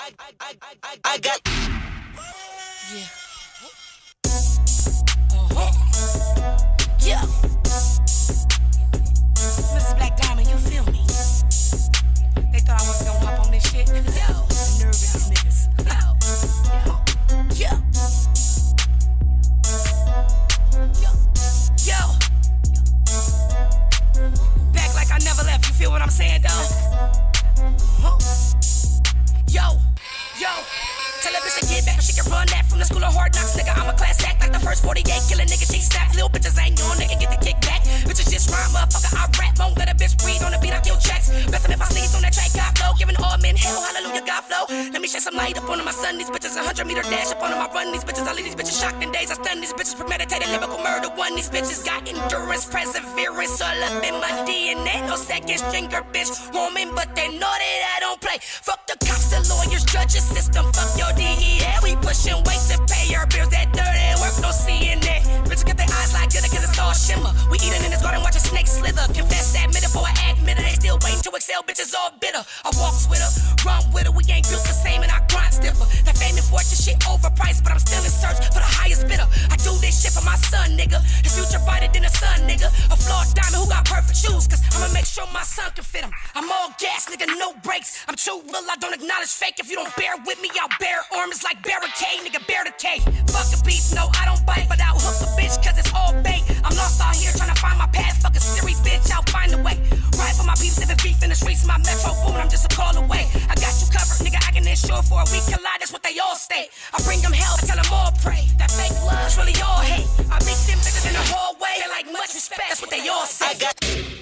I got. Yeah. Yeah. Mrs. Black Diamond, you feel me? They thought I wasn't gonna hop on this shit. Yo. The nerve of these niggas. Yo. Yo. Yo. Back like I never left, you feel what I'm saying, though? Yo. Yo. Tell that bitch to get back, she can run that from the school of hard knocks, nigga. I'm a class act like the first 48, killing nigga, she snap. Little bitches ain't on, nigga, get the kick back. Bitches just rhyme, motherfucker, I rap. Won't let a bitch breathe on the beat, I kill tracks. Best if I sneeze on that track, God flow. Giving all men hell, hallelujah, God flow. Let me shed some light up on my son. These bitches 100-meter dash up on them. I run these bitches, I leave these bitches shocked in days. I stun these bitches, premeditated lyrical murder. One, these bitches got endurance, perseverance, all up in my D.N.A. No second stringer, bitch. Woman, but they know that I don't play. Fuck the cops, the lawyers, judges, system. Fuck your D.E.A. We pushing weight to pay our bills. That dirty work, no seeing that. Bitches get their eyes like glitter, cause it's all shimmer. We eating in this garden, watching snakes slither. Confess, admit it, before I admit it. They still waiting to excel, bitches all bitter. I walks with her, run with her. We ain't built the same and I grind stiffer. That fame and fortune shit overpriced, but I'm still in search for the highest bidder. I do this shit for my son, nigga. His future brighter than the sun, nigga. A flawed diamond who got perfect shoes, cause I'ma make sure my son can fit him. I'm all gas, nigga, no brakes. I'm true real, I don't acknowledge fake. If you don't bear with me, I'll bear arms like barricade, nigga, bear the cake. Fuck a beef, no, I don't bite, but I'll hook a bitch, cause it's all bait. I'm lost out here trying to find my path. Fuck a series, bitch, I'll find a way. Ride for my peeps, if it's beef in the streets, my metro booming, I'm just a call away. I got you covered, nigga, I can insure for a week collide, that's what they all state. I bring them hell, I tell them all pray. That fake love's really all hate. I make them bitches in the hallway, they like much respect, that's what they all say. I got.